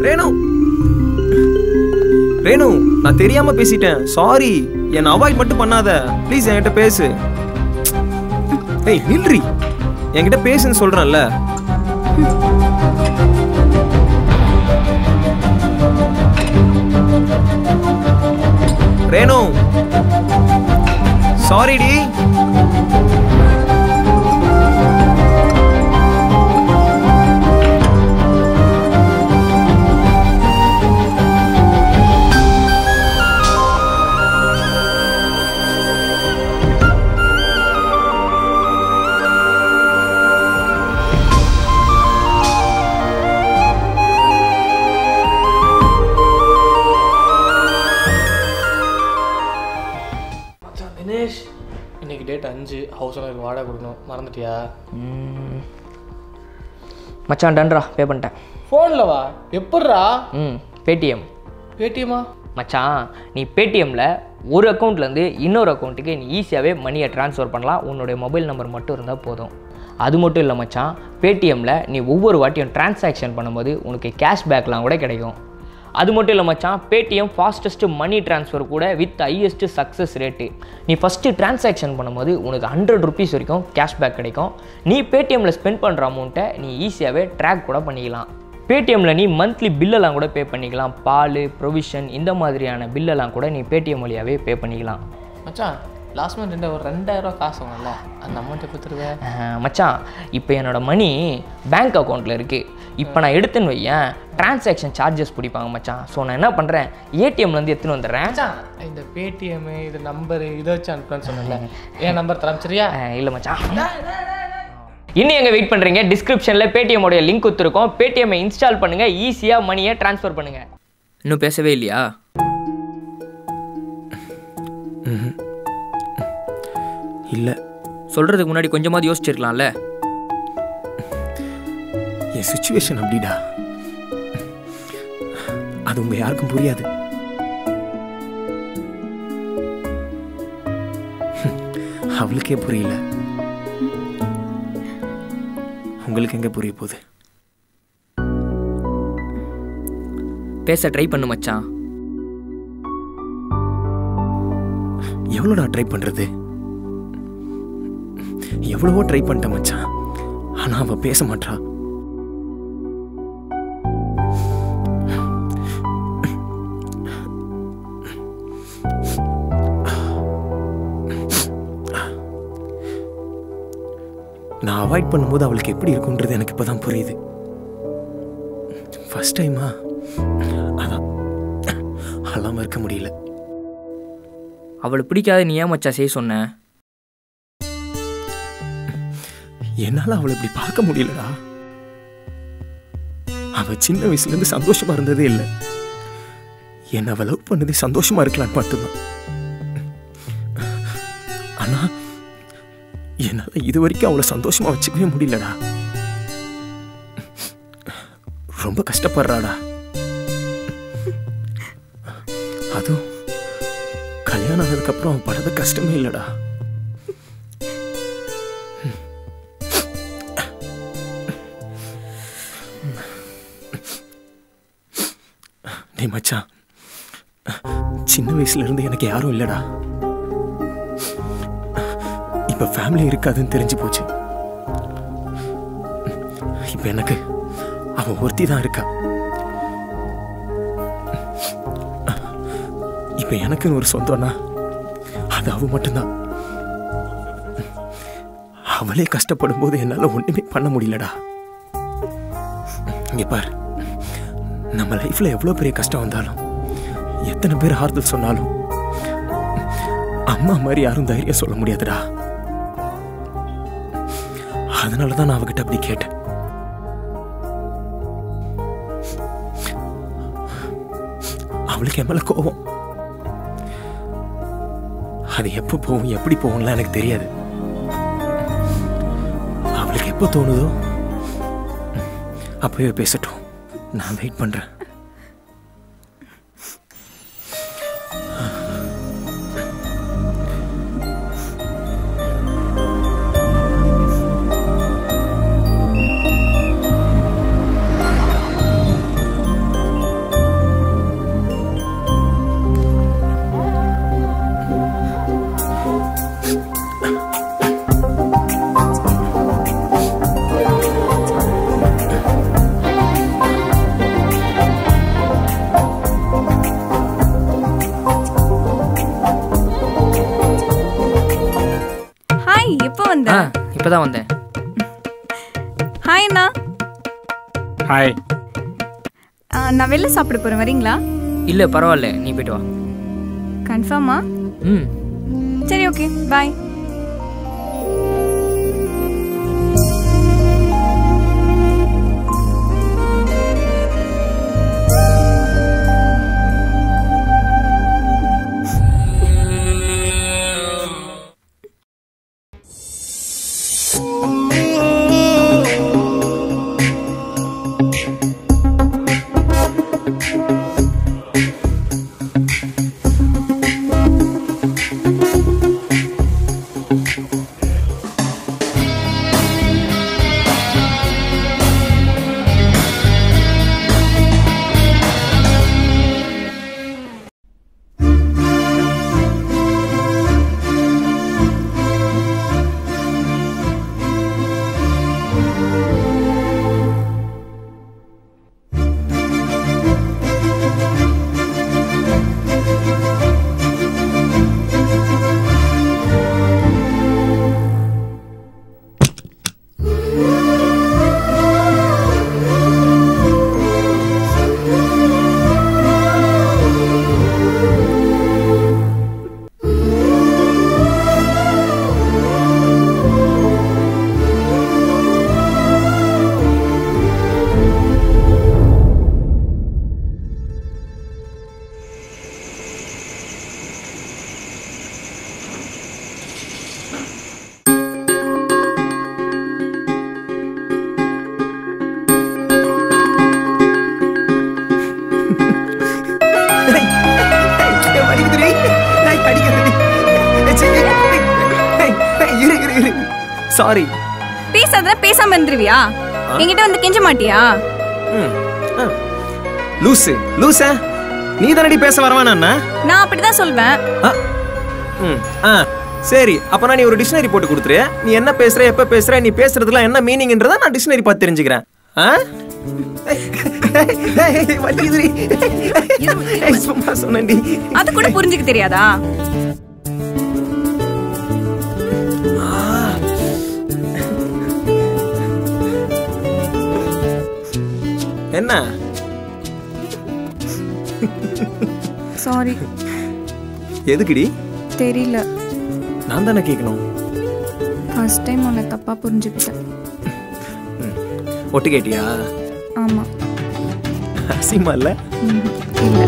ரேணு ரேணு, நான் தெரியாம பேசிட்டேன், சாரி. என்ன அவாய்ட் மட்டும் பண்ணாத ப்ளீஸ், என்கிட்ட பேசு. ஏய் நில்றி, என்கிட்ட பேசுன்னு சொல்றேன்ல. Renu sorry D. தினேஷ், இன்னைக்கு டேட் 5, ஹவுஸ் ஓனருக்கு வாடகை கொடுக்கணும், மறந்துட்டியா? மச்சான் டன்ரா, பே பண்ணிட்டேன். ஃபோனில் வா? எப்பட்றா? பேடிஎம். பேடிஎம்மா? மச்சான், நீ பேடிஎம்மில் ஒரு அக்கௌண்ட்லேருந்து இன்னொரு அக்கௌண்ட்டுக்கு நீ ஈஸியாகவே மணியை ட்ரான்ஸ்ஃபர் பண்ணலாம். உன்னுடைய மொபைல் நம்பர் மட்டும் இருந்தால் போதும். அது மட்டும் இல்லை மச்சான், பேடிஎம்மில் நீ ஒவ்வொரு வாட்டியும் டிரான்சாக்ஷன் பண்ணும்போது உனக்கு கேஷ்பேக்லாம் கூட கிடைக்கும். அது மட்டும் இல்லை மச்சான், பேடிஎம் ஃபாஸ்டஸ்ட்டு மணி ட்ரான்ஸ்ஃபர் கூட வித் ஹையஸ்ட்டு சக்ஸஸ் ரேட்டு. நீ ஃபஸ்ட்டு டிரான்சாக்ஷன் பண்ணும்போது உனக்கு 100 ருபீஸ் வரைக்கும் கேஷ்பேக் கிடைக்கும். நீ பேடிஎம்மில் ஸ்பெண்ட் பண்ணுற அமௌண்ட்டை நீ ஈஸியாகவே ட்ராக் கூட பண்ணிக்கலாம். பேடிஎம்மில் நீ மந்த்லி பில்லெல்லாம் கூட பே பண்ணிக்கலாம். பால், ப்ரொவிஷன், இந்த மாதிரியான பில்லெல்லாம் கூட நீ பேடிஎம் வழியாகவே பே பண்ணிக்கலாம். மச்சான், லாஸ்ட் மந்த் ஒரு 2000 காசு வாங்கல, அந்த அமௌண்ட்டை கொடுத்துருவேன். மச்சான், இப்போ என்னோடய மணி பேங்க் அக்கௌண்ட்டில் இருக்குது. இப்போ நான் எடுத்துன்னு வையேன், டிரான்சாக்ஷன் சார்ஜஸ் பிடிப்பாங்க மச்சான். ஸோ நான் என்ன பண்ணுறேன், ஏடிஎம்லேருந்து எடுத்துன்னு வந்துடுறேன். மச்சான், இந்த பேடிஎம் இது நம்பரு இதை வச்சு அனுப்புறேன்னு சொன்னல, என் நம்பர் தரம் சரியா? இல்லை மச்சான், இன்னும் எங்கே வெயிட் பண்ணுறீங்க? டிஸ்கிரிப்ஷனில் பேடிஎம்மோடைய லிங்க் கொடுத்துருக்கோம். பேடிஎம்மை இன்ஸ்டால் பண்ணுங்கள், ஈஸியாக மணியை ட்ரான்ஸ்ஃபர் பண்ணுங்கள். இன்னும் பேசவே இல்லையா? இல்லை, சொல்கிறதுக்கு முன்னாடி கொஞ்சமாவது யோசிச்சிருக்கலாம்ல. என் சிச்சுவேஷன் அப்படிடா, அது உங்க யாருக்கும் புரியாது. அவளுக்கே புரியல, உங்களுக்கு எங்க புரிய போகுது? பேச ட்ரை பண்ணு மச்சான். எவ்வளோடா ட்ரை பண்றது? எவ்வளவோ ட்ரை பண்ணிட்டேன் மச்சான், ஆனா அவ பேச மாட்டா. நான் அவாய்ட் பண்ணும்போது அவளுக்கு எப்படி இருக்குன்றது எனக்கு இப்பதான் புரியுது. ஃபர்ஸ்ட் டைமா அதான் அல்லாம இருக்க முடியல. அவளை பிடிக்காத நீ ஏன் மச்சான் செய்ய சொன்ன? என்னால அவளை இப்படி பார்க்க முடியலடா. அவ சின்ன வயசுல இருந்து சந்தோஷமா இருந்ததே இல்லை. என்ன அவ லவ் பண்ணதே சந்தோஷமா இருக்கலான்னு மட்டும்தான். ஆனா என்னால இது வரைக்கும் அவளை சந்தோஷமா வச்சுக்கவே முடியலடா. ரொம்ப கஷ்டப்படுறாடா. அதுவும் கல்யாணம் ஆனதுக்கு அப்புறம் அவன் படுற கஷ்டமே இல்லடா. டேய் மச்சான், சின்ன வயசுல இருந்து எனக்கு யாரும் இல்லடா. இப்ப ஃபேமிலி இருக்காதுன்னு தெரிஞ்சு போச்சு. இப்ப எனக்கு அவன் ஒருத்தி தான் இருக்கா. இப்ப எனக்குன்னு ஒரு சொந்தம்னா அது அவ மட்டும்தான். அவளே கஷ்டப்படும் போது என்னால ஒண்ணுமே பண்ண முடியலடா. இங்க பாரு, நம்ம லைஃப்ல எவ்வளவு பெரிய கஷ்டம் வந்தாலும், எத்தனை பேர் ஆறுதல் சொன்னாலும், அம்மா மாதிரி யாரும் தைரியம் சொல்ல முடியாதுடா. அதனாலதான் நான் அவகிட்ட அப்படி கேட்டேன். அவளுக்கு என் மேல கோபம். அது எப்ப போகும் எப்படி போகும்லாம் எனக்கு தெரியாது. அவளுக்கு எப்போ தோணுதோ அப்பவே பேசட்டும். நான் வெயிட் பண்றேன். இப்போ தான் வந்தேன். ஹாய் அண்ணா. ஹாய். நான் வெளில சாப்பிட போகிறேன், வரீங்களா? இல்லை பரவாயில்ல, நீ போய்ட்டு வா. கன்ஃபார்மா? ம் சரி, ஓகே, பாய். சாரி. பேசாத, பேசாம இருந்துருவியா? என்கிட்ட வந்து கெஞ்ச மாட்டியா? லூசு லூசா, நீ தானடி பேச வரவானா? நான் அப்படிதான் சொல்வேன். சரி, அப்பனா நீ ஒரு டிக்ஷனரி போட்டு கொடுத்துரு. நீ என்ன பேசுற, எப்ப பேசுற, நீ பேசுறதுலாம் என்ன மீனிங்ன்றத நான் டிக்ஷனரி பார்த்து தெரிஞ்சுக்கிறேன். சும்மா சொன்னேன்டி. அது கூட புரிஞ்சுக்க தெரியாதா? என்ன? சாரி. எதுக்குடி? தெரியல. நான் தானே கேட்கணும். ஃபர்ஸ்ட் டைம் உன்னை தப்பா புரிஞ்சுக்கிட்டேன். ஒட்டு கேட்டியா? ஆமா. அசிங்கமா இல்ல? இல்ல.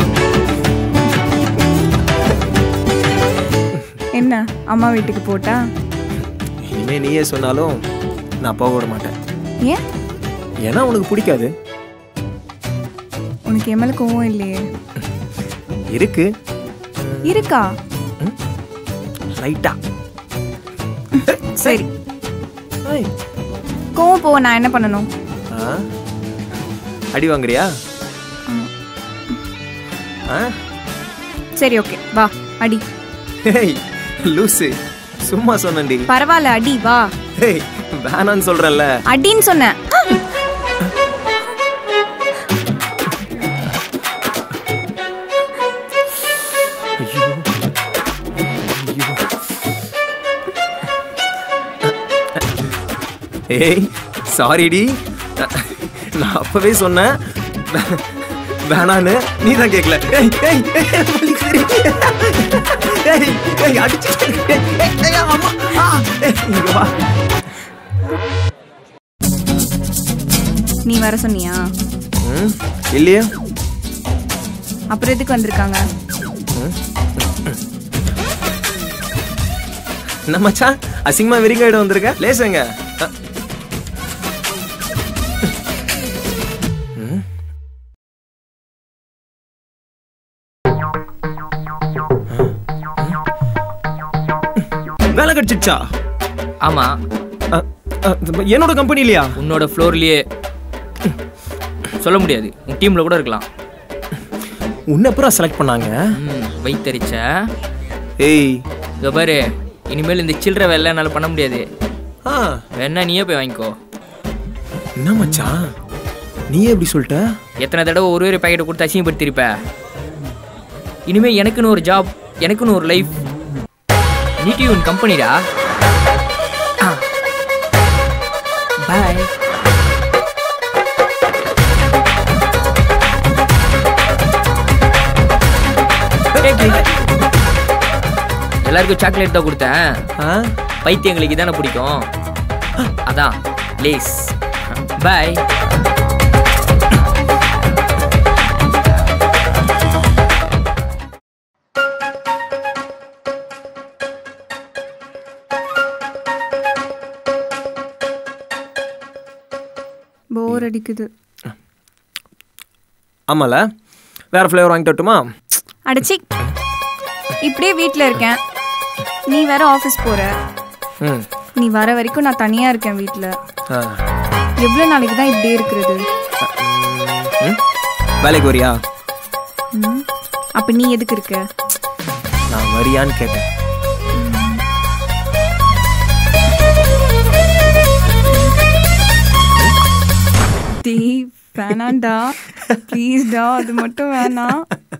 என்ன அம்மா வீட்டுக்கு போட்டா? இனிமே நீயே சொன்னாலும் நான் போக விட மாட்டேன். ஏன்? ஏன்னா உனக்கு பிடிக்காது. உனக்கு என் மேல கோவம் இல்லையே? இருக்கு. இருக்கா? ரைட்டா. சரி, கோவம் போக நான் என்ன பண்ணணும்? அடி வாங்குறியா? சரி, ஓகே, வா அடி. லூசு, சும்மா சொன்னேன்டி. பரவாயில்ல, அடி வா. வேணான்னு சொல்றல. அடின்னு சொன்னேன். ஏய் சாரிடி, நான் அப்பவே சொன்னேன் வேணான்னு, நீ தான் கேட்கல. நீ வர சொன்னியா? இல்லையா? அப்புறம் எதுக்கு வந்திருக்காங்க? என்ன மச்சான் அசிங்கமா வெறிங்க இடம் வந்திருக்க? லேசுங்க. வேலை கிடைச்சிச்சா? ஆமா. என்னோட கம்பெனி இல்லையா? உன்னோட ஃப்ளோர்லயே. சொல்ல முடியாது, உன் டீம்ல கூட இருக்கலாம். உன்னை எப்பறம் செலக்ட் பண்ணாங்க? வைத்தறிச்ச. ஏய் இதோ பாரு, இனிமேல் இந்த சில்லற வேலை என்னால் பண்ண முடியாது. வேணா நீயே போய் வாங்கிக்கோ. என்ன மச்சான் நீயே எப்படி சொல்லிட்ட? எத்தனை தடவை ஒரு பாக்கெட்டை கொடுத்து அசிங்கப்படுத்திருப்ப. இனிமேல் எனக்குன்னு ஒரு ஜாப், எனக்குன்னு ஒரு லைஃப். நீட்டி உன் கம்பெனிடா. பாய். எல்லாருக்கும் சாக்லேட் தான் கொடுத்தேன். பைத்தியங்களுக்கு தானே பிடிக்கும், அதான் லேஸ். பாய். போர் அடிக்குது. ஆமால, வேற ஃப்ளேவர் வாங்கி தட்டுமா? அடச்சி, இப்படியே வீட்டில் இருக்கேன், நீ வேற ஆஃபீஸ் போற. நீ வர வரைக்கும் நான் தனியாக இருக்கேன் வீட்டில். எவ்வளோ நாளைக்கு தான் இப்படியே இருக்கிறது? வேலைக்கு வரியா? அப்போ நீ எதுக்கு இருக்க? நான் வரியான்னு கேட்டேன். வேணாண்டா, ப்ளீஸ்டா, அது மட்டும் வேணாம்.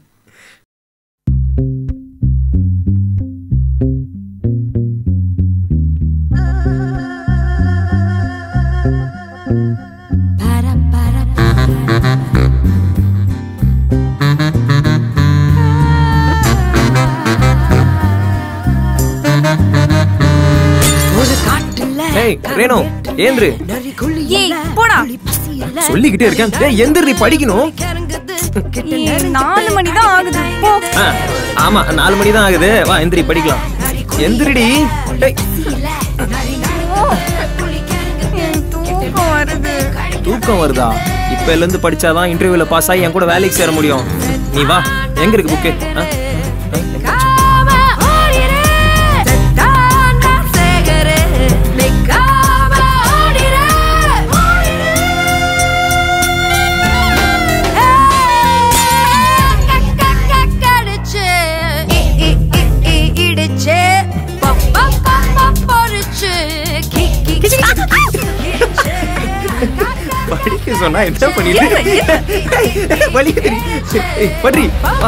ரேணு, ஏந்திரு. போடா, சொல்லிக்கிட்டே இருக்கேன். எந்திரி, படிக்கணும். 4 மணி தான் ஆகுது. ஆமா, 4 மணி தான் ஆகுது. வா எந்திரி, படிக்கலாம். எந்திரிடி. தூக்கம் வருது. தூக்கம் வருதா? இப்பல இருந்து படிச்சாதான் இன்டர்வியூல பாஸ் ஆகி என் கூட வேலைக்கு சேர முடியும். நீ வா. எங்க இருக்கு புக்கு? படிக்க சொன்னா என்ன பண்ணிட்டு படி.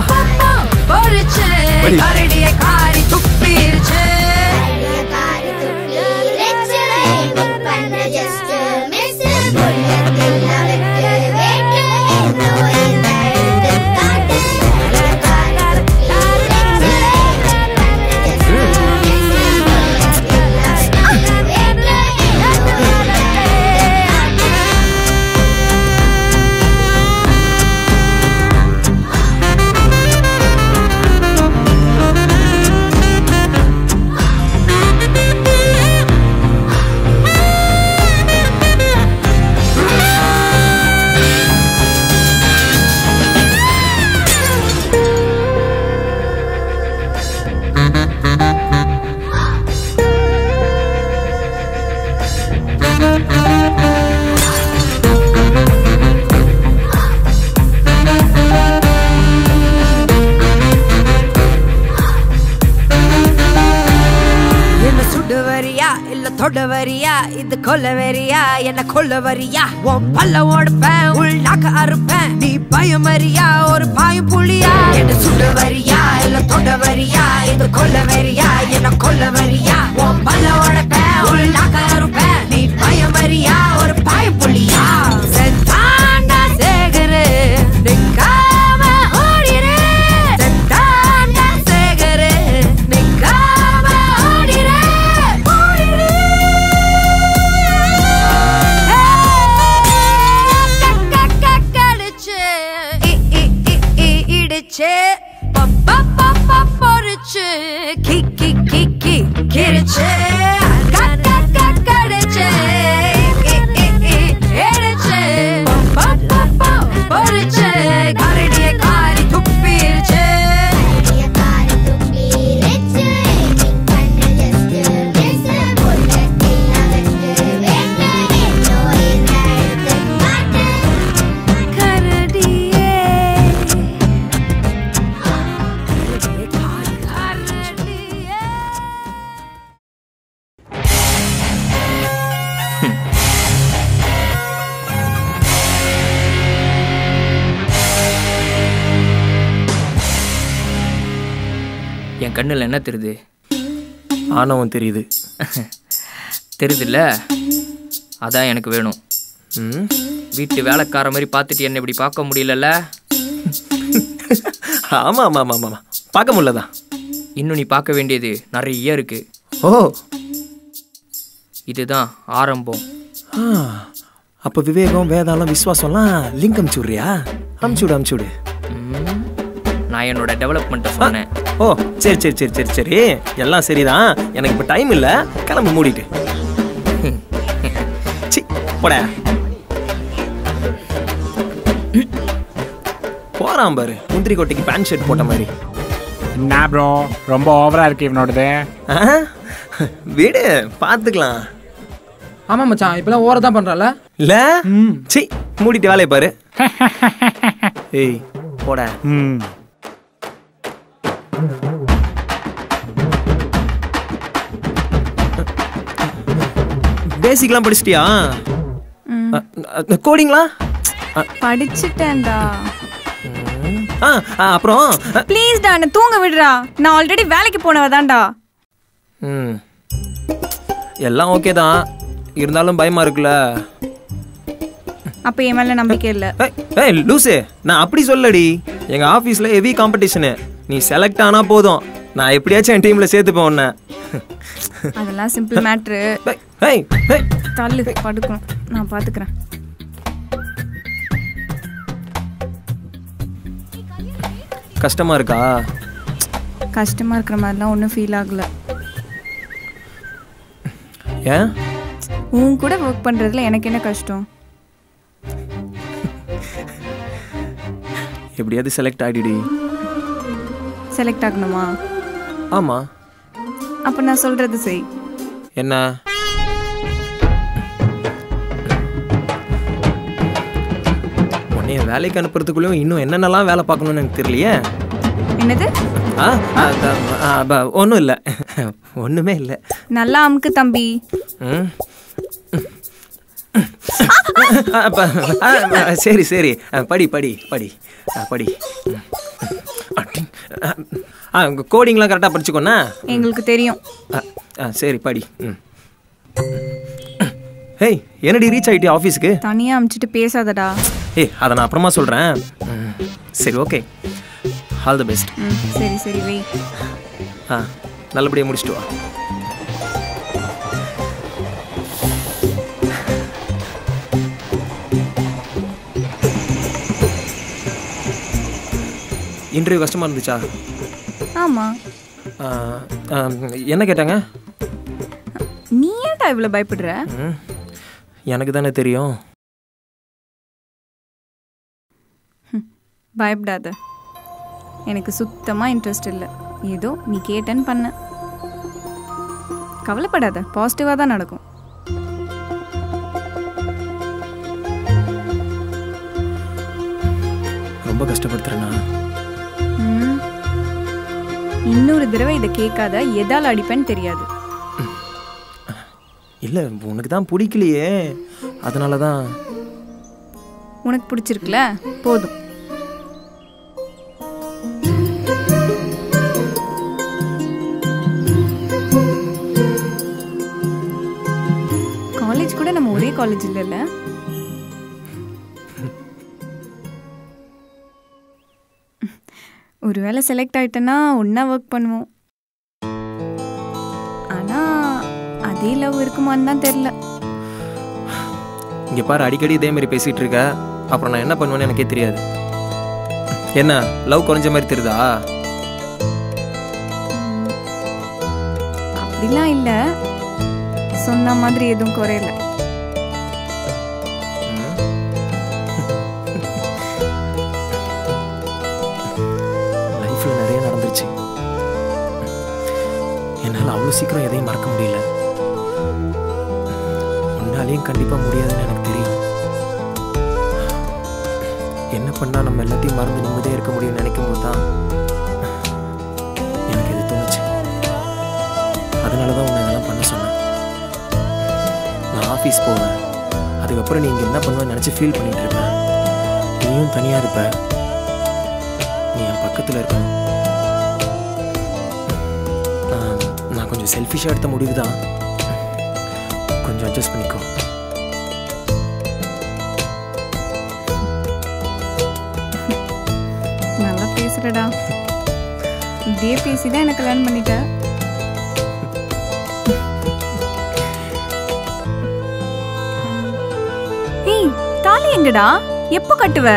தொடவரியா இது கொல்லவரியா என்ன கொல்லவரியா உன் பல்ல ஓடுப்பேன் உள்நாக்க அறுப்பேன் நீ பயமறியா ஒரு பாயும் புலியா என்ன சுடவரியா இல்ல தொடவரியா இது கொல்லவரியா என்ன கொல்லவரியா உன் பல்ல ஓடுப்பேன் உள்நாக்க அறுப்பேன் நீ பயமறியா ஒரு பாயும் புலியா செத்தாண்டா சேகரு நிக்காம ஓடிரு செத்தாண்டா சேகரு நிக்காம ஓடிரு பொறிச்சு கிக்கி கிக்கி கிரிச்சு கடிச்சு எடுச்சு பொறிச்சு கரடிய காரி துப்பிருச்சு என் கண்ணில் என்ன தெரியுது? ஆணவம் தெரியுது. தெரியுதுல்ல, அதான் எனக்கு வேணும். வீட்டு வேலைக்கார மாதிரி பார்த்துட்டு என்ன இப்படி பார்க்க முடியலல்ல? ஆமாம் ஆமாம் ஆமாம் ஆமாம், பார்க்க முடியலதான். இன்னும் நீ பார்க்க வேண்டியது நிறைய இருக்கு. ஓ, இதுதான் ஆரம்பம். அப்போ விவேகம் வேதாளம் விஸ்வாசம்லாம் லிங்க் அமுச்சுடுறியா? அமுச்சுடு. நான் என்னோட டெவலப்மெண்ட்டை சொன்னேன். ஓ சரி சரி சரி சரி சரி, எல்லாம் சரிதான். எனக்கு இப்போ டைம் இல்லை, கிளம்பு மூடிட்டு. சி போட போறான் பாரு, முந்திரி கொட்டைக்கு பேண்ட் ஷர்ட் போட்ட மாதிரி. என்ன ப்ரோ ரொம்ப ஓவரா இருக்கு இவனோடது. வீடு பார்த்துக்கலாம். ஆமாம் மச்சான், இப்பெல்லாம் ஓவரா தான் பண்ணுறால. இல்ல சி மூடிட்டு வேலையை பாரு. ஏய் போட. பேசிக்லாம் படிச்சிட்டியா? கோடிங்லாம் படிச்சுட்டேன்டா. அப்புறம் ப்ளீஸ் டா, என்ன தூங்க விடுறா. நான் ஆல்ரெடி வேலைக்கு போனவதான்டா. எல்லாம் ஓகே தான், இருந்தாலும் பயமா இருக்குல்ல. அப்ப என் மேல நம்பிக்கை இல்ல. ஏய் லூசு, நான் அப்படி சொல்லடி. எங்க ஆபீஸ்ல ஹெவி காம்படிஷனு. நீ செலக்ட் ஆனா போதும், நான் எப்படியாச்சும் என் டீம்ல சேர்த்துப்பேன் உன்னை. அதெல்லாம் சிம்பிள் மேட்ரு. ஏய் தள்ளு, படுக்கணும், நான் பாத்துக்கிறேன். கஷ்டமா இருக்கா? கஷ்டமா இருக்கிற மாதிரிலாம் ஒன்றும் ஃபீல் ஆகல. ஏன்? உன் கூட ஒர்க் பண்றதுல எனக்கு என்ன கஷ்டம்? எப்படியாவது செலக்ட் ஆகிடி. செலக்ட் ஆகணுமா? ஆமா. அப்ப நான் சொல்றது செய். என்ன? உன்னைய வேலைக்கு அனுப்புறதுக்குள்ளேயும் இன்னும் என்னென்னலாம் வேலை பார்க்கணும்னு எனக்கு தெரியலையே. என்னது? ஒன்றும் இல்லை, ஒன்றுமே இல்லை. நல்லா அமுக்கு தம்பி. சரி சரி, படி படி படி படி. கோடிங்லாம் கரெக்டாக படிச்சுக்கோண்ணா. எங்களுக்கு தெரியும். சரி படி. ஹேய் என்னடி ரீச் ஆகிட்டே ஆஃபீஸுக்கு? தனியாக அமுச்சிட்டு பேசாதடா. ஏய் அதை நான் அப்புறமா சொல்கிறேன். சரி ஓகே, ஆல் தி பெஸ்ட். சரி சரி வை. நல்லபடியாக முடிச்சுட்டு வா. இன்டர்வியூ கஷ்டமாக இருந்துச்சா? ஆமாம். என்ன கேட்டாங்க? நீ ஏன்டா இவ்வளோ பயப்படுற? எனக்கு தானே தெரியும். பயப்படாத, எனக்கு சுத்தமாக இன்ட்ரெஸ்ட் இல்லை. ஏதோ நீ கேட்டேன்னு பண்ண. கவலைப்படாத, பாசிட்டிவாக தான் நடக்கும். ரொம்ப கஷ்டப்படுத்துறேண்ணா. இன்னொரு தடவை இதை கேட்காத, எதால் அடிப்பேன்னு தெரியாது. இல்லை உனக்கு தான் பிடிக்கலையே, அதனால தான். உனக்கு பிடிச்சிருக்குல, போதும். காலேஜ் கூட நம்ம ஒரே காலேஜ் இல்லைல்ல? ஒருவேளை செலக்ட் ஆயிட்டேன்னா ஒன்றா ஒர்க் பண்ணுவோம். ஆனால் அதே லவ் இருக்குமான்னு தான் தெரில. இங்கே பாரு, அடிக்கடி இதே மாதிரி பேசிகிட்டு இருக்க, அப்புறம் நான் என்ன பண்ணுவேன்னு எனக்கே தெரியாது. என்ன லவ் குறைஞ்ச மாதிரி தெரியுதா? அப்படிலாம் இல்லை, சொன்ன மாதிரி எதுவும் குறையல. லைஃப்பில் நிறைய நடந்துருச்சு, என்னால் அவ்வளோ சீக்கிரம் எதையும் மறக்க முடியல. உன்னாலையும் கண்டிப்பாக முடியாதுன்னு எனக்கு தெரியும். என்ன பண்ணால் நம்ம எல்லாத்தையும் மறந்து நிம்மதியாக இருக்க முடியும்னு நினைக்கும் போது தான் எனக்கு இது தோணுச்சு. அதனால தான் உன்னை இதெல்லாம் பண்ண சொன்னேன். நான் ஆஃபீஸ் போவேன், அதுக்கப்புறம் நீ இங்கே என்ன பண்ணுவேன்னு நினச்சி ஃபீல் பண்ணிகிட்டு இருப்பேன். நீயும் தனியாக இருப்ப, நீ என் பக்கத்தில் இருக்கணும். நான் கொஞ்சம் செல்ஃபிஷாக எடுத்த முடிவு தான், கொஞ்சம் அட்ஜஸ்ட் பண்ணிக்கோ. பேசுறடா. இப்படியே பேசிதான் எனக்கு கல்யாணம் பண்ணிட்ட. ஏய், தாலி எங்கடா? எப்போ கட்டுவ?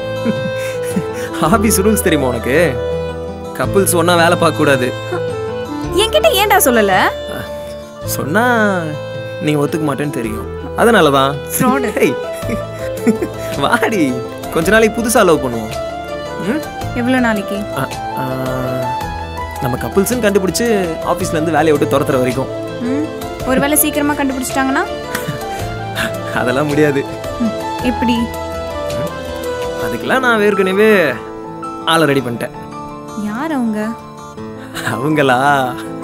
ஆபீஸ் ரூல்ஸ் தெரியுமா உனக்கு? கப்புள்ஸ் ஒண்ணா வேலை பார்க்க கூடாது. என்கிட்ட ஏன்டா சொல்லல? சொன்னா நீங்க ஒத்துக்க மாட்டேன்னு தெரியும். அதனாலதான். வாடி, கொஞ்ச நாளைக்கு புதுசா லவ் பண்ணுவோம். எவ்வளவு நாளைக்கு? நம்ம கப்புள்ஸ்ன்னு கண்டுபிடிச்சு ஆபீஸ்ல இருந்து வேலையை விட்டு துரத்துற வரைக்கும். ஒருவேளை சீக்கிரமா கண்டுபிடிச்சிட்டாங்கன்னா? அதெல்லாம் முடியாது. எப்படி? அதுக்கெல்லாம் நான் ஏற்கனவே ஆளை ரெடி பண்ணிட்டேன். யார் அவங்க? அவங்களா